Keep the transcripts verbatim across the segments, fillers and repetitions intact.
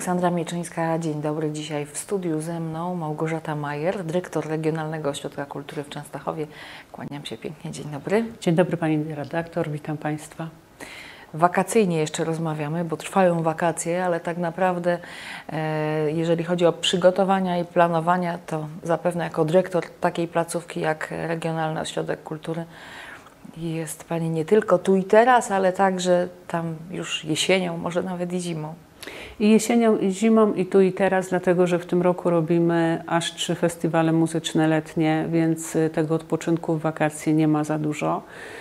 Aleksandra Mieczyńska, dzień dobry. Dzisiaj w studiu ze mną Małgorzata Majer, dyrektor Regionalnego Ośrodka Kultury w Częstochowie. Kłaniam się pięknie, dzień dobry. Dzień dobry pani redaktor, witam państwa. Wakacyjnie jeszcze rozmawiamy, bo trwają wakacje, ale tak naprawdę e, jeżeli chodzi o przygotowania i planowania, to zapewne jako dyrektor takiej placówki jak Regionalny Ośrodek Kultury jest pani nie tylko tu i teraz, ale także tam już jesienią, może nawet i zimą. I jesienią, i zimą, i tu i teraz, dlatego że w tym roku robimy aż trzy festiwale muzyczne letnie, więc tego odpoczynku w wakacje nie ma za dużo.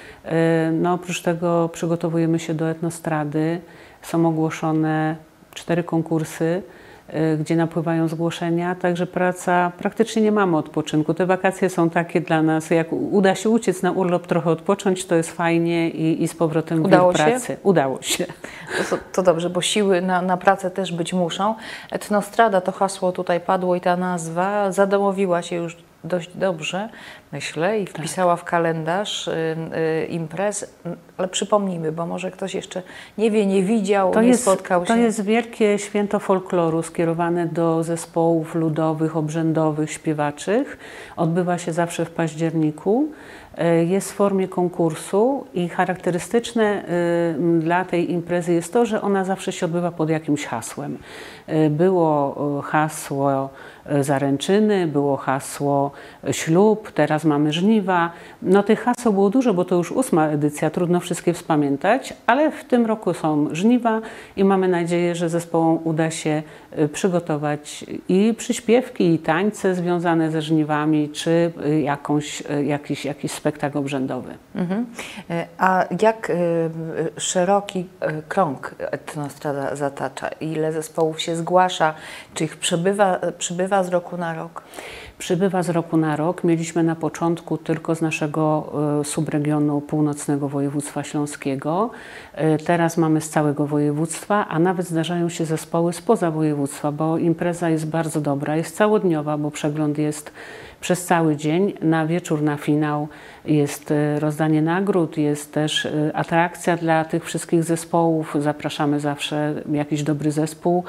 No, oprócz tego przygotowujemy się do etnostrady. Są ogłoszone cztery konkursy, gdzie napływają zgłoszenia, także praca, praktycznie nie mamy odpoczynku. Te wakacje są takie dla nas, jak uda się uciec na urlop, trochę odpocząć, to jest fajnie i, i z powrotem Udało w pracy. Się? Udało się. To, to dobrze, bo siły na, na pracę też być muszą. Etnostrada, to hasło tutaj padło i ta nazwa zadomowiła się już dość dobrze, myślę, i wpisała w kalendarz y, y, imprez, ale przypomnijmy, bo może ktoś jeszcze nie wie, nie widział, to nie jest, spotkał się. To jest wielkie święto folkloru skierowane do zespołów ludowych, obrzędowych, śpiewaczych. Odbywa się zawsze w październiku. Jest w formie konkursu i charakterystyczne y, dla tej imprezy jest to, że ona zawsze się odbywa pod jakimś hasłem. Y, było hasło zaręczyny, było hasło ślub, teraz mamy żniwa. No tych haseł było dużo, bo to już ósma edycja, trudno wszystkie wspamiętać, ale w tym roku są żniwa i mamy nadzieję, że zespołom uda się przygotować i przyśpiewki, i tańce związane ze żniwami, czy jakąś, jakiś, jakiś spektakl obrzędowy. Mhm. A jak y, szeroki y, krąg etnostrada zatacza? Ile zespołów się zgłasza? Czy ich przybywa, przybywa z roku na rok? Przybywa z roku na rok. Mieliśmy na początku tylko z naszego y, subregionu północnego województwa śląskiego. Y, teraz mamy z całego województwa, a nawet zdarzają się zespoły spoza województwa, bo impreza jest bardzo dobra, jest całodniowa, bo przegląd jest przez cały dzień. Na wieczór, na finał jest rozdanie nagród, jest też atrakcja dla tych wszystkich zespołów. Zapraszamy zawsze jakiś dobry zespół,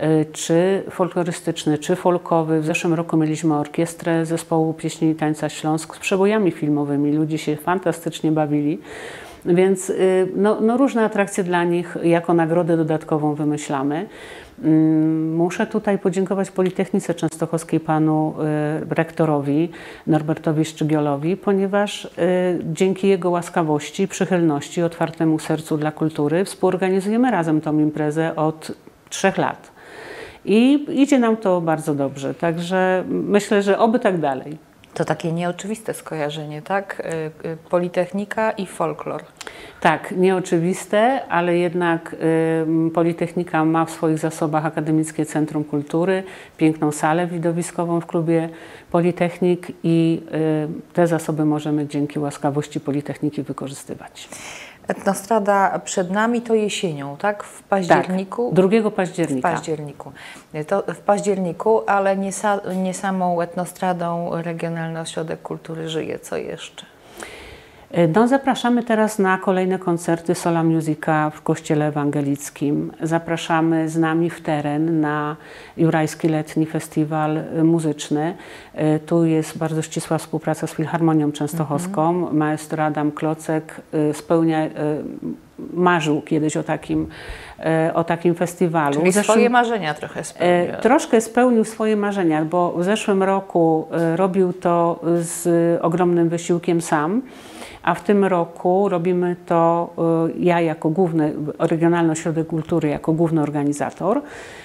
czy folklorystyczny, czy folkowy. W zeszłym roku mieliśmy orkiestrę zespołu pieśni i tańca Śląsk z przebojami filmowymi. Ludzie się fantastycznie bawili. Więc no, no różne atrakcje dla nich jako nagrodę dodatkową wymyślamy. Muszę tutaj podziękować Politechnice Częstochowskiej, panu y, rektorowi Norbertowi Szczygiolowi, ponieważ y, dzięki jego łaskawości, przychylności, otwartemu sercu dla kultury współorganizujemy razem tą imprezę od trzech lat. I idzie nam to bardzo dobrze, także myślę, że oby tak dalej. To takie nieoczywiste skojarzenie, tak? Politechnika i folklor. Tak, nieoczywiste, ale jednak y, Politechnika ma w swoich zasobach Akademickie Centrum Kultury, piękną salę widowiskową w klubie Politechnik i y, te zasoby możemy dzięki łaskawości Politechniki wykorzystywać. Etnostrada przed nami to jesienią, tak? W październiku? Tak, drugiego października. W październiku. To w październiku, ale nie, sa, nie samą etnostradą Regionalny Ośrodek Kultury żyje. Co jeszcze? No, zapraszamy teraz na kolejne koncerty Sola Musica w Kościele Ewangelickim. Zapraszamy z nami w teren na Jurajski Letni Festiwal Muzyczny. Tu jest bardzo ścisła współpraca z Filharmonią Częstochowską. Mhm. Maestro Adam Klocek spełnia, marzył kiedyś o takim, o takim festiwalu. Czyli zeszłym, swoje marzenia trochę spełnił. Troszkę spełnił swoje marzenia, bo w zeszłym roku robił to z ogromnym wysiłkiem sam. A w tym roku robimy to ja jako główny, Regionalny Ośrodek Kultury jako główny organizator,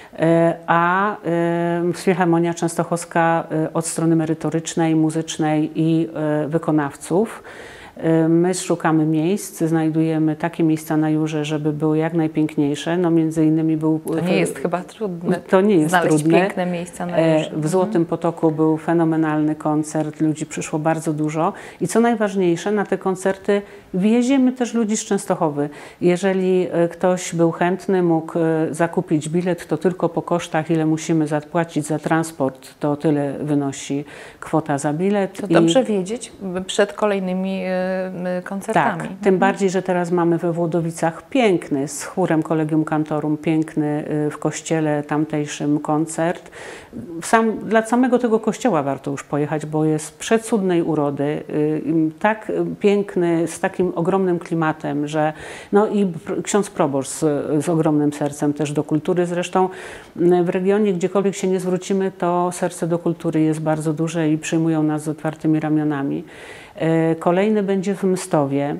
a Filharmonia Częstochowska od strony merytorycznej, muzycznej i wykonawców. My szukamy miejsc, znajdujemy takie miejsca na Jurze, żeby były jak najpiękniejsze. No między innymi był... To nie jest chyba trudne. To nie jest znaleźć trudne. piękne miejsca na Jurze. W Złotym Potoku był fenomenalny koncert, ludzi przyszło bardzo dużo. I co najważniejsze, na te koncerty wieziemy też ludzi z Częstochowy. Jeżeli ktoś był chętny, mógł zakupić bilet, to tylko po kosztach, ile musimy zapłacić za transport, to tyle wynosi kwota za bilet. To dobrze I... wiedzieć przed kolejnymi y, koncertami. Tak, tym bardziej, że teraz mamy we Włodowicach piękny, z chórem Collegium Cantorum, piękny w kościele tamtejszym koncert. Sam, dla samego tego kościoła warto już pojechać, bo jest przecudnej urody, tak piękny, z takim ogromnym klimatem, że no i ksiądz proboszcz z, z ogromnym sercem też do kultury. Zresztą w regionie, gdziekolwiek się nie zwrócimy, to serce do kultury jest bardzo duże i przyjmują nas z otwartymi ramionami. Kolejny będzie w Mstowie,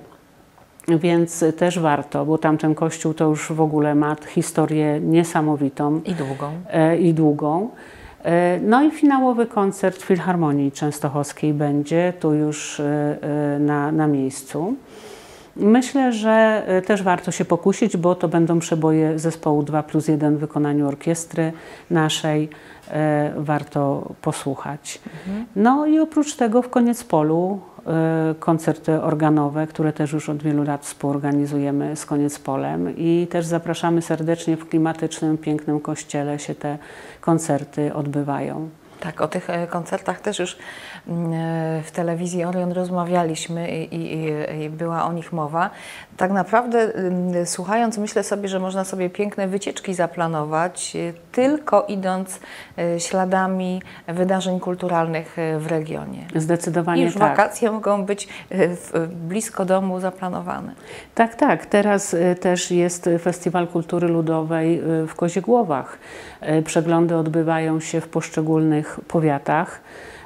więc też warto, bo tamten kościół to już w ogóle ma historię niesamowitą. I długą. I długą. No i finałowy koncert w Filharmonii Częstochowskiej będzie tu już na, na miejscu. Myślę, że też warto się pokusić, bo to będą przeboje zespołu dwa plus jeden w wykonaniu orkiestry naszej. Warto posłuchać. Mhm. No i oprócz tego w Koniecpolu koncerty organowe, które też już od wielu lat współorganizujemy z Koniecpolem i też zapraszamy serdecznie. W klimatycznym, pięknym kościele się te koncerty odbywają. Tak, o tych koncertach też już w telewizji Orion rozmawialiśmy i, i, i była o nich mowa. Tak naprawdę słuchając, myślę sobie, że można sobie piękne wycieczki zaplanować, tylko idąc śladami wydarzeń kulturalnych w regionie. Zdecydowanie I już tak. wakacje mogą być blisko domu zaplanowane. Tak, tak. Teraz też jest Festiwal Kultury Ludowej w Koziegłowach. Przeglądy odbywają się w poszczególnych powiatach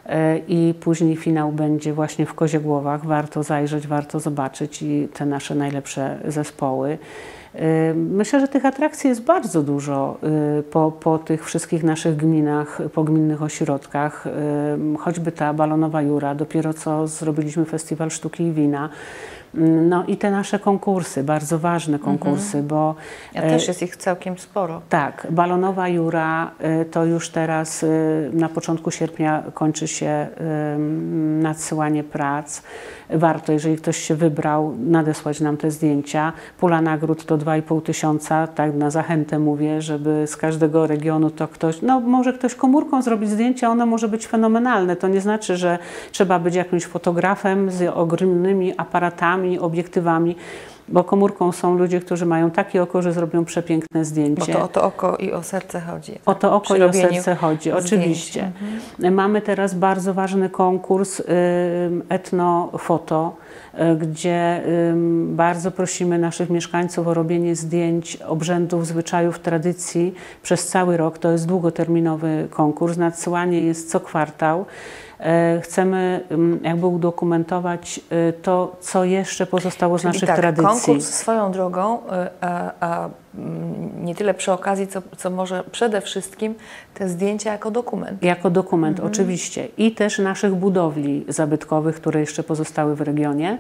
i później finał będzie właśnie w Koziegłowach. Warto zajrzeć, warto zobaczyć i te nasze najlepsze zespoły. Myślę, że tych atrakcji jest bardzo dużo po, po tych wszystkich naszych gminach, po gminnych ośrodkach. Choćby ta Balonowa Jura, dopiero co zrobiliśmy Festiwal Sztuki i Wina. No i te nasze konkursy, bardzo ważne konkursy, mhm. bo... Ja też jest ich całkiem sporo. Tak, Balonowa Jura to już teraz na początku sierpnia kończy się nadsyłanie prac. Warto, jeżeli ktoś się wybrał, nadesłać nam te zdjęcia. Pula nagród to dwa i pół tysiąca, tak na zachętę mówię, żeby z każdego regionu to ktoś, no może ktoś komórką zrobić zdjęcie, ono może być fenomenalne. To nie znaczy, że trzeba być jakimś fotografem z ogromnymi aparatami, obiektywami, bo komórką są ludzie, którzy mają takie oko, że zrobią przepiękne zdjęcie. Bo to o to oko i o serce chodzi. Tak? O to oko i o serce chodzi, oczywiście. Mhm. Mamy teraz bardzo ważny konkurs y, etnofoto, y, gdzie y, bardzo prosimy naszych mieszkańców o robienie zdjęć obrzędów, zwyczajów, tradycji przez cały rok. To jest długoterminowy konkurs. Nadsyłanie jest co kwartał. Chcemy jakby udokumentować to, co jeszcze pozostało z Czyli naszych tak, tradycji. Konkurs swoją drogą, a, a nie tyle przy okazji, co, co może przede wszystkim te zdjęcia jako dokument. Jako dokument, mhm. oczywiście. I też naszych budowli zabytkowych, które jeszcze pozostały w regionie.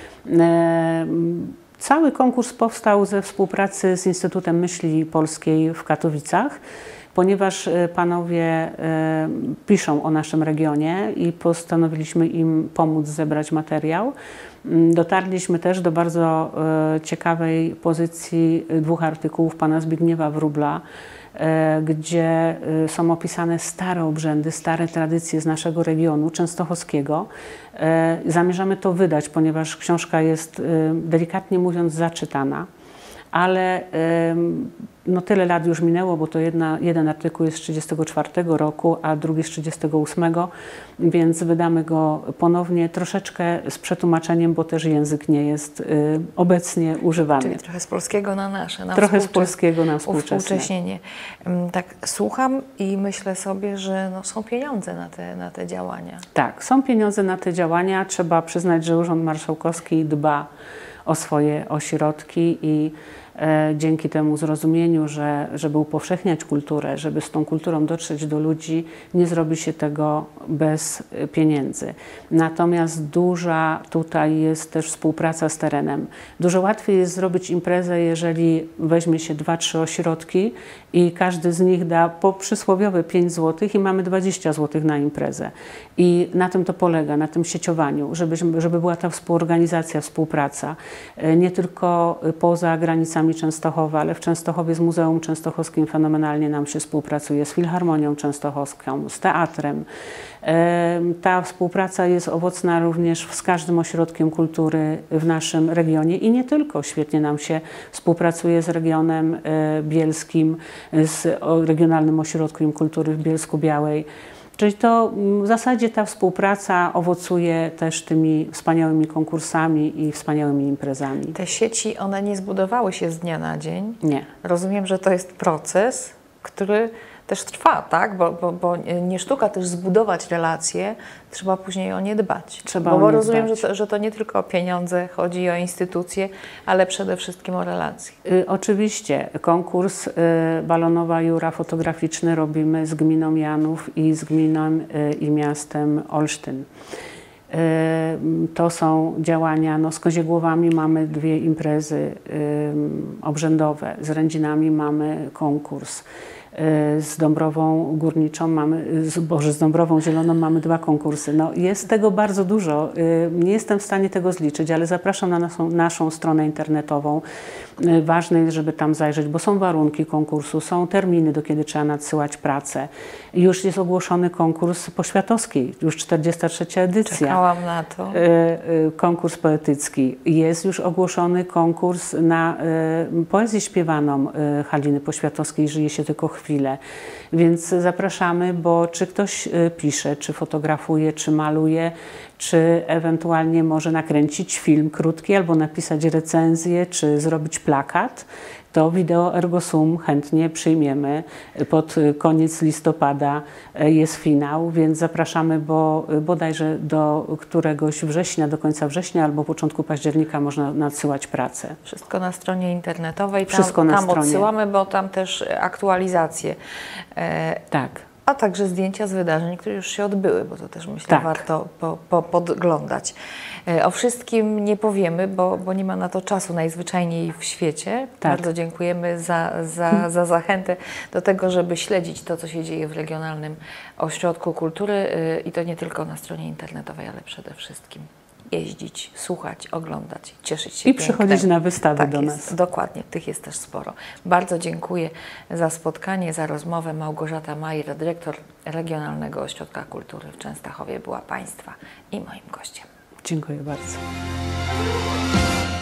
Cały konkurs powstał ze współpracy z Instytutem Myśli Polskiej w Katowicach, ponieważ panowie piszą o naszym regionie i postanowiliśmy im pomóc zebrać materiał. Dotarliśmy też do bardzo ciekawej pozycji dwóch artykułów pana Zbigniewa Wróbla, gdzie są opisane stare obrzędy, stare tradycje z naszego regionu częstochowskiego. Zamierzamy to wydać, ponieważ książka jest, delikatnie mówiąc, zaczytana, ale no tyle lat już minęło, bo to jedna, jeden artykuł jest z trzydziestego czwartego roku, a drugi z trzydziestego ósmego, więc wydamy go ponownie, troszeczkę z przetłumaczeniem, bo też język nie jest y, obecnie używany. Czyli trochę z polskiego na nasze. Na trochę z polskiego na współczesne. Uwspółcześnienie. Tak słucham i myślę sobie, że no, są pieniądze na te, na te działania. Tak, są pieniądze na te działania. Trzeba przyznać, że Urząd Marszałkowski dba o swoje ośrodki i e, dzięki temu zrozumieniu, że żeby upowszechniać kulturę, żeby z tą kulturą dotrzeć do ludzi, nie zrobi się tego bez pieniędzy. Natomiast duża tutaj jest też współpraca z terenem. Dużo łatwiej jest zrobić imprezę, jeżeli weźmie się dwa, trzy ośrodki i każdy z nich da po przysłowiowe pięć złotych i mamy dwadzieścia złotych na imprezę. I na tym to polega, na tym sieciowaniu, żeby, żeby była ta współorganizacja, współpraca. Nie tylko poza granicami miastami Częstochowy, ale w Częstochowie z Muzeum Częstochowskim fenomenalnie nam się współpracuje, z Filharmonią Częstochowską, z teatrem. Ta współpraca jest owocna również z każdym ośrodkiem kultury w naszym regionie i nie tylko. Świetnie nam się współpracuje z regionem bielskim, z Regionalnym Ośrodkiem Kultury w Bielsku-Białej. Czyli to w zasadzie ta współpraca owocuje też tymi wspaniałymi konkursami i wspaniałymi imprezami. Te sieci, one nie zbudowały się z dnia na dzień. Nie. Rozumiem, że to jest proces, który też trwa, tak? Bo, bo, bo nie sztuka też zbudować relacje, trzeba później o nie dbać. Trzeba bo, o bo nie rozumiem, dbać. Że, to, że to nie tylko o pieniądze chodzi, o instytucje, ale przede wszystkim o relacje. Y, oczywiście konkurs y, Balonowa Jura fotograficzny robimy z gminą Janów i z gminą y, i miastem Olsztyn. Y, to są działania, no z Koziegłowami mamy dwie imprezy y, obrzędowe, z Rędzinami mamy konkurs. Z Dąbrową Górniczą mamy, z, Boże, z Dąbrową Zieloną mamy dwa konkursy. No, jest tego bardzo dużo. Nie jestem w stanie tego zliczyć, ale zapraszam na naszą, naszą stronę internetową. Ważne jest, żeby tam zajrzeć, bo są warunki konkursu, są terminy, do kiedy trzeba nadsyłać pracę. Już jest ogłoszony konkurs poświatowski, już czterdziesta trzecia edycja. Czekałam na to. Konkurs poetycki. Jest już ogłoszony konkurs na poezję śpiewaną Haliny Poświatowskiej, żyje się tylko chwilę. Więc zapraszamy, bo czy ktoś pisze, czy fotografuje, czy maluje, czy ewentualnie może nakręcić film krótki albo napisać recenzję, czy zrobić plakat, to Wideo Ergo Sum chętnie przyjmiemy. Pod koniec listopada jest finał, więc zapraszamy, bo bodajże do któregoś września, do końca września albo początku października można nadsyłać pracę. Wszystko na stronie internetowej. Tam, Wszystko na tam stronie. odsyłamy, bo tam też aktualizacje. E, Tak. A także zdjęcia z wydarzeń, które już się odbyły, bo to też myślę Tak. warto po, po, podglądać. E, o wszystkim nie powiemy, bo, bo nie ma na to czasu najzwyczajniej w świecie. Tak. Bardzo dziękujemy za, za, za zachętę do tego, żeby śledzić to, co się dzieje w Regionalnym Ośrodku Kultury e, i to nie tylko na stronie internetowej, ale przede wszystkim jeździć, słuchać, oglądać, cieszyć się I przychodzić pięknem. na wystawy Tak do jest, nas. dokładnie, tych jest też sporo. Bardzo dziękuję za spotkanie, za rozmowę. Małgorzata Majer, dyrektor Regionalnego Ośrodka Kultury w Częstochowie, była Państwa i moim gościem. Dziękuję bardzo.